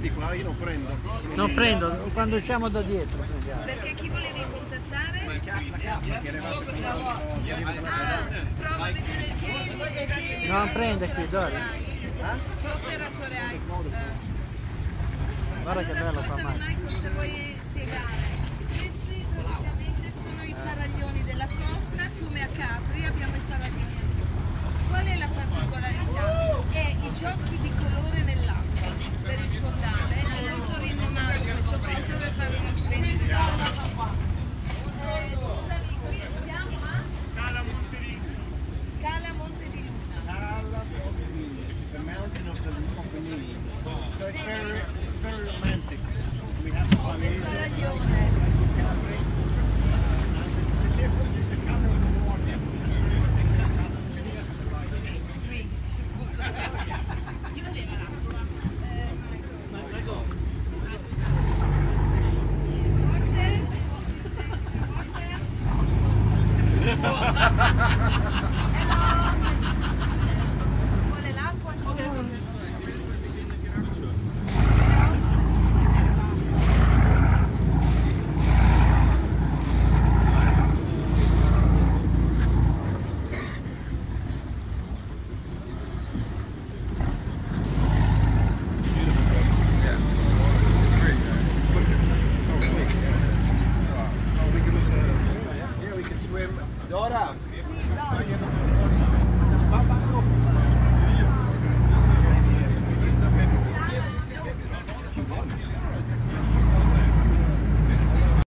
prendi qua, io non prendo. Non prendo, quando usciamo da dietro prendiamo. Perché chi volevi contattare? Prova a vedere il che... Non prende qui, Dori. Che operatore hai? Guarda che bello fa Ascoltami male. Michael, se vuoi spiegare. Questi praticamente sono i faraglioni della costa, come a Capri abbiamo i faraglioni. Qual è la particolarità? È i giochi di colore nell'acqua. Per il fondale è molto rinomato questo posto per fare uno splendido gioco. Scusami, qui siamo a Cala Monte di Luna. It's the mountain of the Nile. So it's very romantic. We have the Il Famese, faraglione. Capri. The difference is the color of the water. It's very Qui, scusa. Vuole l'acqua? Yeah, we can swim. Dora!